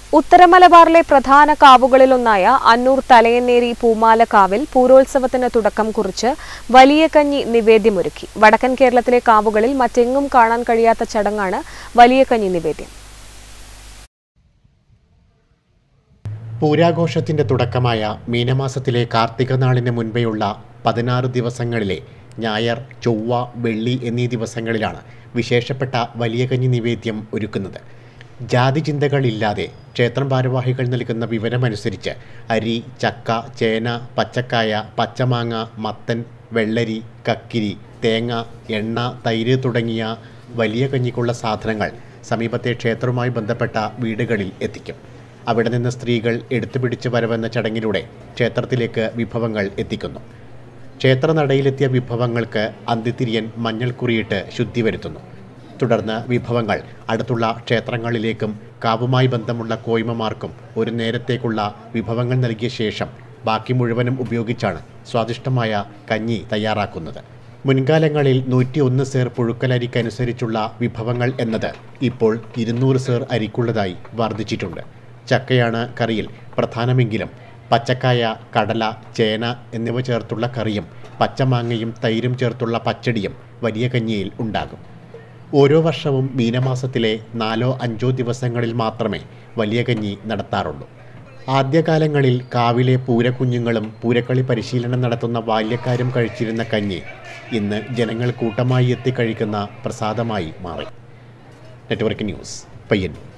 ഉത്തരമലബാറിലെ പ്രധാന കാവുകളിലൊന്നായ അന്നൂർ തലയന്നേരി പൂമാലക്കാവിൽ പൂരോത്സവത്തിന് തുടക്കം കുറിച്ച് വലിയ കഞ്ഞി നിവേദ്യമൊരുക്കി. വടക്കൻ കേരളത്തിലെ കാവുകളിൽ മറ്റെങ്ങും കാണാൻ കഴിയാത്ത ചടങ്ങാണ് വലിയ കഞ്ഞി നിവേദ്യം. പൂരാഘോഷത്തിന്റെ തുടക്കമായ മീനമാസത്തിലെ കാർത്തിക നാളിന് മുൻപേയുള്ള 16 ദിവസങ്ങളിലെ ഞായർ, ചൊവ്വ, വെള്ളി എന്നീ ദിവസങ്ങളിലാണ് വിശേഷപ്പെട്ട വലിയ കഞ്ഞി നിവേദ്യം ഒരുക്കുന്നത്. ജാതി ചിന്തകളില്ലാതെ ക്ഷേത്രം ഭാരവാഹികൾ നൽകുന്ന വിവരമനുസരിച്ച് അരി, ചക്ക, ചേന, പച്ചക്കായ, പച്ചമാങ്ങ, മത്തൻ, വെള്ളരി, കക്കിരി, തേങ്ങ, എണ്ണ, തൈര് തുടങ്ങിയ വലിയ കഞ്ഞിക്കുള്ള സാധനങ്ങൾ സമീപത്തെ ക്ഷേത്രവുമായി ബന്ധപ്പെട്ട വീടുകളിൽ എത്തിക്കും. അവിടെ നിന്ന് സ്ത്രീകൾ എടുത്തുപിടിച്ച് വരവെന്ന ചടങ്ങിലൂടെ ക്ഷേത്രത്തിലേക്ക് വിഭവങ്ങൾ എത്തിക്കുന്നു. ക്ഷേത്രനടയിലെത്തിയ വിഭവങ്ങൾക്ക് അന്തിതിരിയൻ മഞ്ഞൾ കുറിയിട്ട് ശുദ്ധി വരുത്തുന്നു. തുടർന്ന് വിഭവങ്ങൾ അടുത്തുള്ള ക്ഷേത്രങ്ങളിലേക്കും കാവുമായി ബന്ധമുള്ള കോയ്മമാർക്കും ഒരു നേരത്തേക്കുള്ള വിഭവങ്ങൾ നൽകിയ ശേഷം ബാക്കി മുഴുവനും ഉപയോഗിച്ചാണ് സ്വാദിഷ്ടമായ കഞ്ഞി തയ്യാറാക്കുന്നത്. മുൻകാലങ്ങളിൽ 101 സേർ പുഴുക്കലരിക്കനുസരിച്ചുള്ള വിഭവങ്ങൾ എന്നത് ഇപ്പോൾ 200 സേർ അരിക്കുള്ളതായി വർദ്ധിച്ചിട്ടുണ്ട്. ചക്കയാണ് കറിയിൽ പ്രധാനമെങ്കിലും പച്ചക്കായ, കടല, ചേന എന്നിവ ചേർത്തുള്ള കറിയും പച്ചമാങ്ങയും തൈരും ചേർത്തുള്ള പച്ചടിയും വലിയ കഞ്ഞിയിൽ ഉണ്ടാകും. ഓരോ വർഷവും മീനമാസത്തിലെ 4-5 ദിവസങ്ങളിൽ മാത്രമേ വലിയ കഞ്ഞി നടത്താറുള്ളൂ. ആദ്യകാലങ്ങളിൽ കാവിലെ പൂരക്കുഞ്ഞുങ്ങളും പൂരക്കളി പരിശീലനം നടത്തുന്ന ബാല്യക്കാരും കഴിച്ചിരുന്ന കഞ്ഞി ഇന്ന് ജനങ്ങൾ കൂട്ടമായി എത്തി കഴിക്കുന്ന പ്രസാദമായി മാറി. Network news, Payyanur.